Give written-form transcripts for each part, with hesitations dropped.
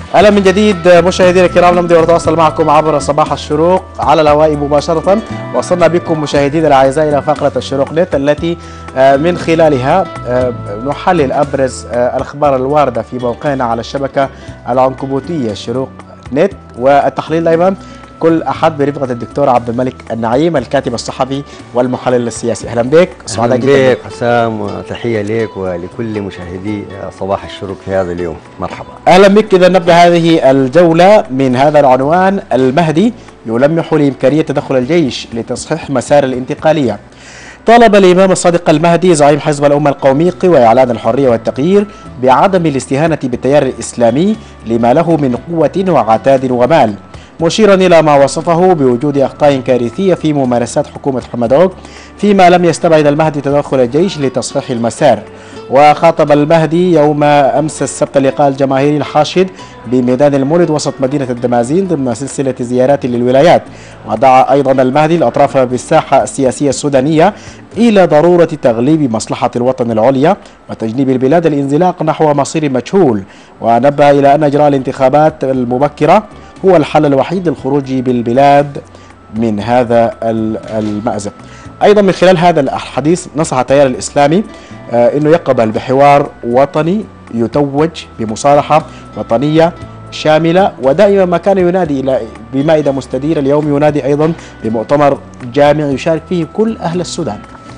اهلا من جديد مشاهدينا الكرام، نمضي ونتواصل معكم عبر صباح الشروق على الهواء مباشرة. وصلنا بكم مشاهدينا الاعزاء الى فقرة الشروق نت التي من خلالها نحلل ابرز الاخبار الواردة في موقعنا على الشبكة العنكبوتية شروق نت، والتحليل دائما كل احد برفقة الدكتور عبد الملك النعيم الكاتب الصحفي والمحلل السياسي. اهلا بك، سعداء جدا بك حسام، وتحية لك ولكل مشاهدي صباح الشروق في هذا اليوم. مرحبا. اهلا بك. اذا نبدا هذه الجولة من هذا العنوان: المهدي يلمح لامكانية تدخل الجيش لتصحيح مسار الانتقالية. طالب الإمام الصادق المهدي زعيم حزب الأمة القومي قوى إعلان الحرية والتغيير بعدم الاستهانة بالتيار الإسلامي لما له من قوة وعتاد ومال، مشيرا إلى ما وصفه بوجود أخطاء كارثية في ممارسات حكومة حمدوك، فيما لم يستبعد المهدي تدخل الجيش لتصحيح المسار. وخاطب المهدي يوم أمس السبت اللقاء الجماهيري الحاشد بميدان المولد وسط مدينة الدمازين ضمن سلسلة زيارات للولايات. ودعا أيضا المهدي الأطراف بالساحة السياسية السودانية إلى ضرورة تغليب مصلحة الوطن العليا وتجنيب البلاد الانزلاق نحو مصير مجهول، ونبه إلى أن إجراء الانتخابات المبكرة هو الحل الوحيد للخروج بالبلاد من هذا المأزق. أيضا من خلال هذا الحديث نصح التيار الإسلامي أنه يقبل بحوار وطني يتوج بمصالحة وطنية شاملة، ودائما ما كان ينادي إلى بمائدة مستديرة اليوم ينادي أيضا بمؤتمر جامع يشارك فيه كل أهل السودان.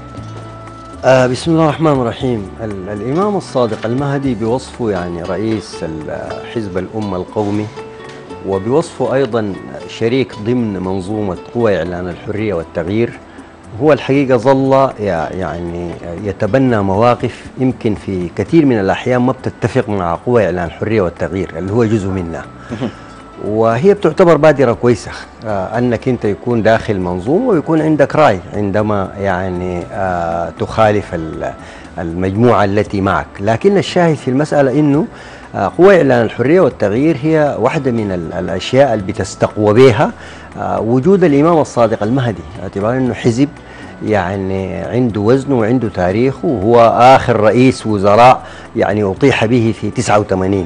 بسم الله الرحمن الرحيم. الإمام الصادق المهدي بوصفه يعني رئيس حزب الأمة القومي، وبوصفه أيضا شريك ضمن منظومة قوى إعلان الحرية والتغيير، هو الحقيقة ظل يعني يتبنى مواقف يمكن في كثير من الأحيان ما بتتفق مع قوى إعلان الحرية والتغيير اللي هو جزء منها، وهي بتعتبر بادرة كويسة أنك أنت يكون داخل منظومة ويكون عندك رأي عندما يعني تخالف المجموعة التي معك. لكن الشاهد في المسألة أنه قوى إعلان الحرية والتغيير هي واحدة من الأشياء اللي بتستقوى بها وجود الإمام الصادق المهدي، اعتبار أنه حزب يعني عنده وزنه وعنده تاريخه، وهو آخر رئيس وزراء يعني أطيح به في 89.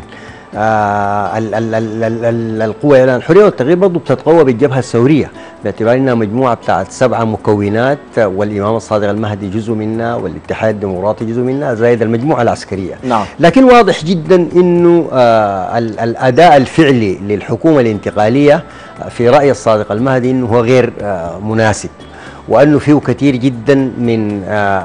القوى إعلان الحرية والتغيير برضه بتتقوى بالجبهة الثورية، باعتبار انها مجموعة بتاعت 7 مكونات، والإمام الصادق المهدي جزء منها والاتحاد الديمقراطي جزء منها زائد المجموعة العسكرية. نعم. لكن واضح جدا انه الأداء الفعلي للحكومة الانتقالية في رأي الصادق المهدي انه هو غير مناسب، وأنه فيه كثير جدا من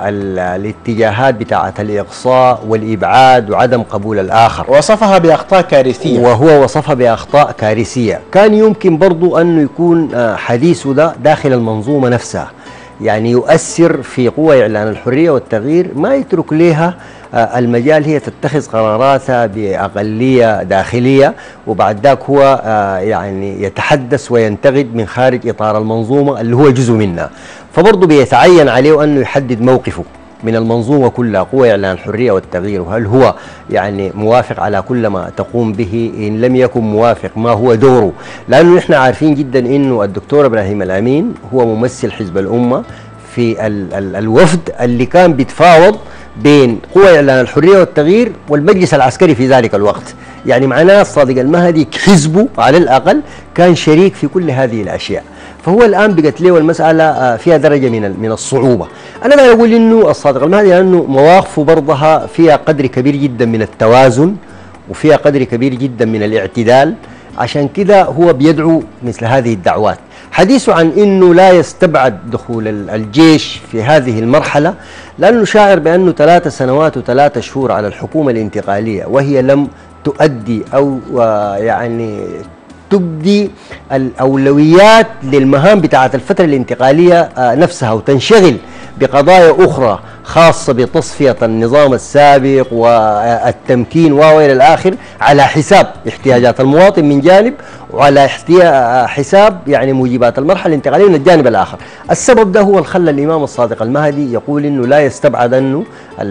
الاتجاهات بتاعة الإقصاء والإبعاد وعدم قبول الآخر. وصفها بأخطاء كارثية. وهو وصفها بأخطاء كارثية. كان يمكن برضو أنه يكون حديثه ده داخل المنظومة نفسها، يعني يؤثر في قوى إعلان الحرية والتغيير، ما يترك لها المجال هي تتخذ قراراتها بأقلية داخلية، وبعد ذاك هو يعني يتحدث وينتقد من خارج إطار المنظومة اللي هو جزء منها. فبرضه بيتعين عليه أنه يحدد موقفه من المنظومة كلها قوى إعلان الحرية والتغيير، وهل هو يعني موافق على كل ما تقوم به؟ إن لم يكن موافق ما هو دوره؟ لأنه نحن عارفين جدا أنه الدكتور إبراهيم الأمين هو ممثل حزب الأمة في الوفد اللي كان بيتفاوض بين قوى إعلان الحرية والتغيير والمجلس العسكري في ذلك الوقت. يعني معناه الصادق المهدي حزبه على الأقل كان شريك في كل هذه الأشياء. فهو الآن بقت له المسألة فيها درجة من الصعوبة. أنا لا أقول إنه الصادق المهدي لأنه مواقفه برضها فيها قدر كبير جدا من التوازن وفيها قدر كبير جدا من الاعتدال، عشان كده هو بيدعو مثل هذه الدعوات. حديثه عن أنه لا يستبعد دخول الجيش في هذه المرحلة لأنه شاعر بأنه 3 سنوات و3 شهور على الحكومة الانتقالية وهي لم تؤدي أو يعني تبدي الأولويات للمهام بتاعة الفترة الانتقالية نفسها، وتنشغل بقضايا أخرى خاصة بتصفية النظام السابق والتمكين وإلى الآخر على حساب احتياجات المواطن من جانب، وعلى حساب يعني موجبات المرحلة الانتقالية من الجانب الآخر. السبب ده هو اللي خلى الإمام الصادق المهدي يقول إنه لا يستبعد أنه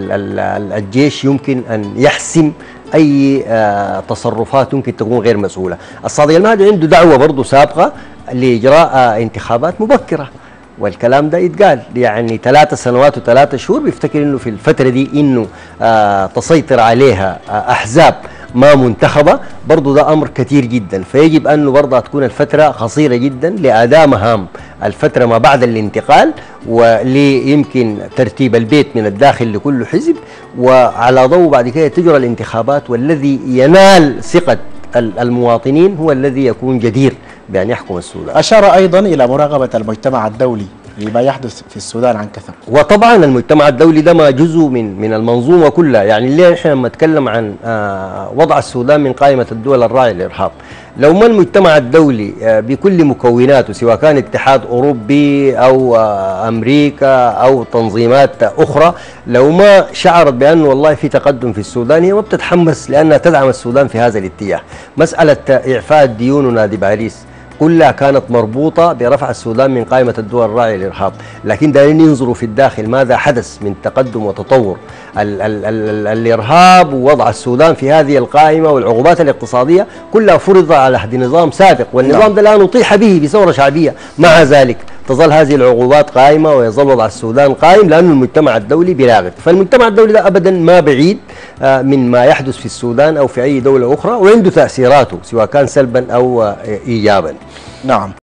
الجيش يمكن أن يحسم أي تصرفات ممكن تكون غير مسؤولة. الصادق المهدي عنده دعوة برضه سابقة لإجراء انتخابات مبكرة، والكلام ده يتقال يعني 3 سنوات و3 شهور. بيفتكر انه في الفترة دي انه تسيطر عليها احزاب ما منتخبة، برضو ده أمر كثير جدا. فيجب أنه برضه تكون الفترة قصيرة جدا لأداء مهام الفترة ما بعد الانتقال، وليمكن ترتيب البيت من الداخل لكل حزب، وعلى ضوء بعد كده تجرى الانتخابات، والذي ينال ثقة المواطنين هو الذي يكون جدير بأن يحكم السودان. أشار أيضا إلى مراقبة المجتمع الدولي لما يحدث في السودان عن كثب. وطبعا المجتمع الدولي ده ما جزء من المنظومة كلها. يعني اللي احنا لما نتكلم عن وضع السودان من قائمة الدول الراعية للإرهاب، لو ما المجتمع الدولي بكل مكوناته سواء كان اتحاد أوروبي أو أمريكا أو تنظيمات أخرى، لو ما شعرت بأنه والله في تقدم في السودان، هي ما بتتحمس لأنها تدعم السودان في هذا الاتجاه. مسألة إعفاء الديون ونادي باريس كلها كانت مربوطة برفع السودان من قائمة الدول الراعية للإرهاب، لكن دايرين ينظروا في الداخل ماذا حدث من تقدم وتطور. الإرهاب ووضع السودان في هذه القائمة والعقوبات الاقتصادية كلها فرضت على أحد نظام سابق، والنظام ده الآن أطيح به بثورة شعبية. مع ذلك تظل هذه العقوبات قائمة ويظل وضع السودان قائم لأن المجتمع الدولي بيراقب. فالمجتمع الدولي ده أبدا ما بعيد من ما يحدث في السودان أو في أي دولة أخرى، وعنده تأثيراته سواء كان سلبا أو إيجابا. نعم.